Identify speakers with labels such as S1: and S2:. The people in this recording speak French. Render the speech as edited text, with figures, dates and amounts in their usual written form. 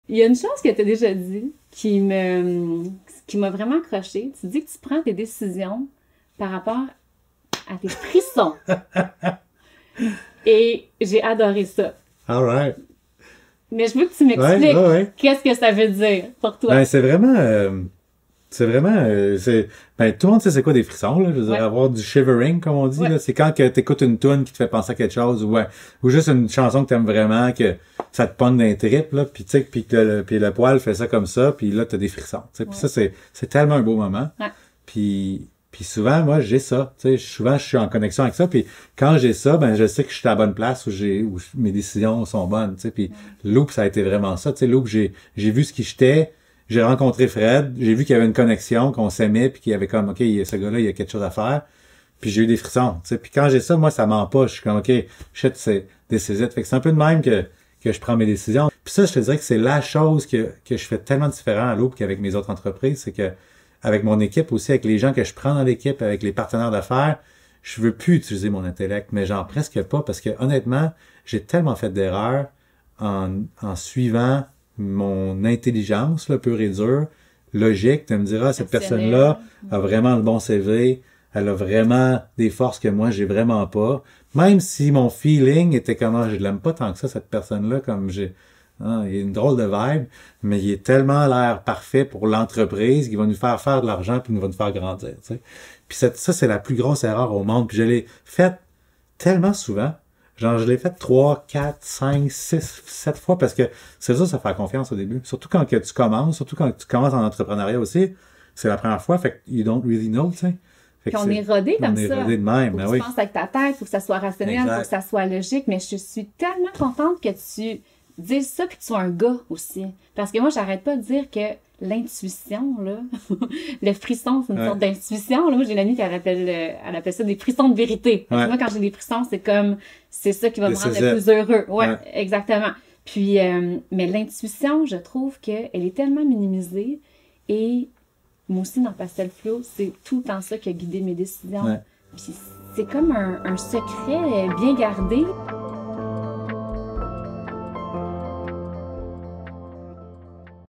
S1: Il y a une chose que tu as déjà dit qui m'a vraiment accroché. Tu dis que tu prends tes décisions par rapport à tes frissons. Et j'ai adoré ça.
S2: All right.
S1: Mais je veux que tu
S2: Ouais,
S1: m'expliques
S2: ouais, ouais.
S1: qu'est-ce que ça veut dire pour toi.
S2: Ben, ben, tout le monde sait c'est quoi des frissons, là. Je veux dire,
S1: Ouais,
S2: avoir du shivering, comme on dit,
S1: ouais,
S2: là. C'est quand que t'écoutes une tune qui te fait penser à quelque chose, ou, ouais, ou juste une chanson que t'aimes vraiment, que ça te pogne dans les tripes, là, puis tu sais, puis le poil fait ça comme ça, puis là, t'as des frissons, tu sais. Puis ça,
S1: ouais,
S2: c'est tellement un beau moment.
S1: ouais,
S2: Puis souvent, moi, j'ai ça, tu sais. Souvent, je suis en connexion avec ça, puis quand j'ai ça, ben, je sais que je suis à la bonne place où mes décisions sont bonnes, tu sais. Puis Loop, ça a été vraiment ça, tu sais. Loop, j'ai vu ce qui j'étais. J'ai rencontré Fred, j'ai vu qu'il y avait une connexion, qu'on s'aimait, puis qu'il y avait comme, OK, ce gars-là, il y a quelque chose à faire. Puis j'ai eu des frissons, tu sais. Puis quand j'ai ça, moi, ça m'empêche. Je suis comme, OK, shit, c'est décisif. Fait que c'est un peu de même que je prends mes décisions. Puis ça, je te dirais que c'est la chose que je fais tellement différent à Loop qu'avec mes autres entreprises, c'est que avec mon équipe aussi, avec les gens que je prends dans l'équipe, avec les partenaires d'affaires, je veux plus utiliser mon intellect, mais genre presque pas, parce que honnêtement, j'ai tellement fait d'erreurs en suivant mon intelligence, là, pure et dure, logique, de me dire, ah, cette
S1: rationnel.
S2: personne-là a vraiment le bon CV, elle a vraiment des forces que moi, j'ai vraiment pas. Même si mon feeling était comme, ah, je l'aime pas tant que ça, cette personne-là, comme il a une drôle de vibe, mais il est tellement l'air parfait pour l'entreprise qu'il va nous faire de l'argent puis il va nous faire grandir, tu sais. Puis ça, c'est la plus grosse erreur au monde. Puis je l'ai faite tellement souvent. Genre, je l'ai fait 3, 4, 5, 6, 7 fois parce que c'est ça, ça fait confiance au début. Surtout quand que tu commences, surtout quand tu commences en entrepreneuriat aussi. C'est la première fois, fait que you don't really know, tu sais. Fait
S1: Puis
S2: que
S1: on est rodé
S2: on
S1: comme
S2: est
S1: ça.
S2: rodé de même,
S1: Faut que
S2: ben
S1: tu
S2: oui.
S1: penses avec ta tête, faut que ça soit rationnel, faut que
S2: Exact.
S1: ça soit logique. Mais je suis tellement contente que tu dises ça puis que tu sois un gars aussi. Parce que moi, j'arrête pas de dire que l'intuition, là, le frisson, c'est une
S2: Ouais.
S1: sorte d'intuition. Là, moi, j'ai une amie qui elle appelle ça des frissons de vérité. Fait que
S2: Ouais.
S1: moi, quand j'ai des frissons, c'est comme, c'est ça qui va me
S2: This
S1: rendre
S2: is
S1: le
S2: it.
S1: plus heureux. Ouais,
S2: Ouais.
S1: exactement. Puis, mais l'intuition, je trouve qu'elle est tellement minimisée et moi aussi, dans Pastel Flow, c'est tout le temps ça qui a guidé mes décisions.
S2: Ouais.
S1: Puis c'est comme un secret bien gardé.